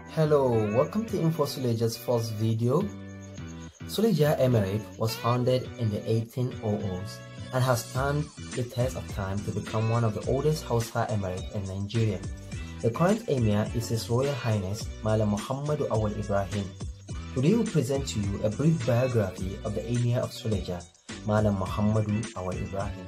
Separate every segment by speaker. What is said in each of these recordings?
Speaker 1: Hello, welcome to Info Suleja's first video. Suleja Emirate was founded in the 1800s and has stood the test of time to become one of the oldest Hausa Emirate in Nigeria. The current Emir is His Royal Highness Malam Muhammadu Awal Ibrahim. Today we present to you a brief biography of the Emir of Suleja, Malam Muhammadu Awal Ibrahim.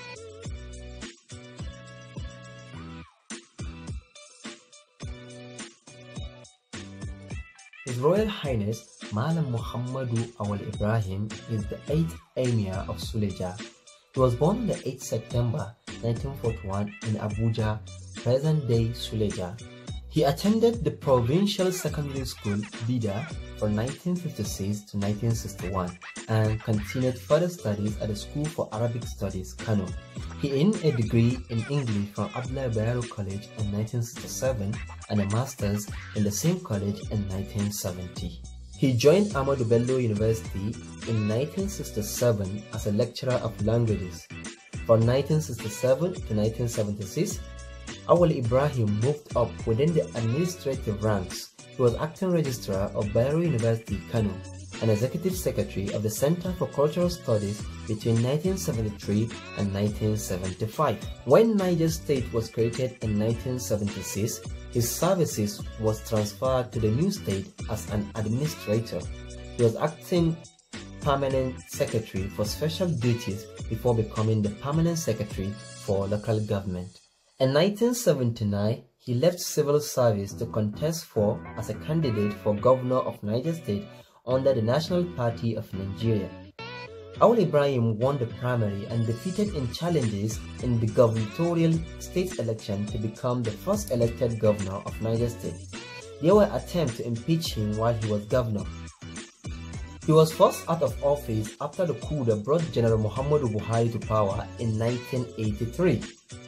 Speaker 1: His Royal Highness Malam Muhammadu Awal Ibrahim is the 8th Emir of Suleja. He was born on the 8th September 1941 in Abuja, present-day Suleja. He attended the Provincial Secondary School, Bida, from 1956 to 1961 and continued further studies at the School for Arabic Studies, Kano. He earned a degree in English from Abdullahi Bayero College in 1967 and a master's in the same college in 1970. He joined Ahmadu Bello University in 1967 as a lecturer of languages. From 1967 to 1976, Awal Ibrahim moved up within the administrative ranks. He was acting registrar of Bayero University, Kano, and executive secretary of the Center for Cultural Studies between 1973 and 1975. When Niger State was created in 1976, his services was transferred to the new state as an administrator. He was acting permanent secretary for special duties before becoming the permanent secretary for local government. In 1979, he left civil service to contest for as a candidate for governor of Niger State under the National Party of Nigeria. Awal Ibrahim won the primary and defeated in challenges in the gubernatorial state election to become the first elected governor of Niger State. There were attempts to impeach him while he was governor. He was forced out of office after the coup that brought General Muhammadu Buhari to power in 1983.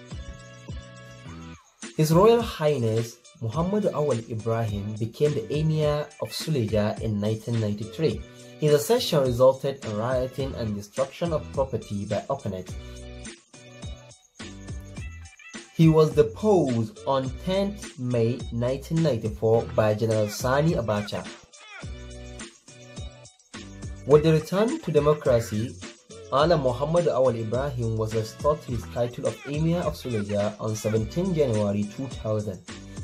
Speaker 1: His Royal Highness Muhammadu Awal Ibrahim became the Emir of Suleja in 1993. His accession resulted in rioting and destruction of property by opponents. He was deposed on 10th May 1994 by General Sani Abacha. With the return to democracy, Malam Muhammadu Awal Ibrahim was restored to his title of Emir of Suleja on 17 January 2000.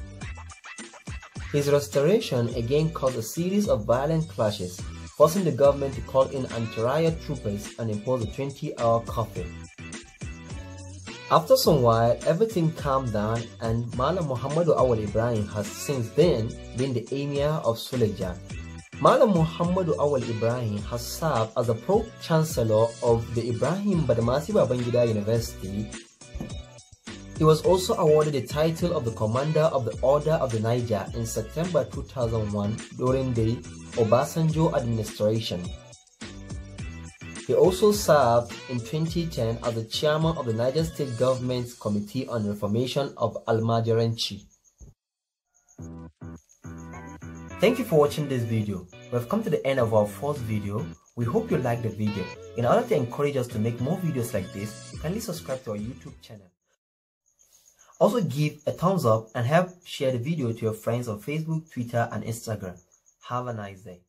Speaker 1: His restoration again caused a series of violent clashes, forcing the government to call in anti-riot troopers and impose a 20-hour curfew. After some while, everything calmed down and Malam Muhammadu Awal Ibrahim has since then been the Emir of Suleja. Malam Muhammadu Awal Ibrahim has served as the Pro-Chancellor of the Ibrahim Badamasi Babangida University. He was also awarded the title of the Commander of the Order of the Niger in September 2001 during the Obasanjo administration. He also served in 2010 as the Chairman of the Niger State Government's Committee on Reformation of Almajiranci. Thank you for watching this video. We have come to the end of our first video. We hope you liked the video. In order to encourage us to make more videos like this, kindly subscribe to our YouTube channel. Also give a thumbs up and help share the video to your friends on Facebook, Twitter and Instagram. Have a nice day.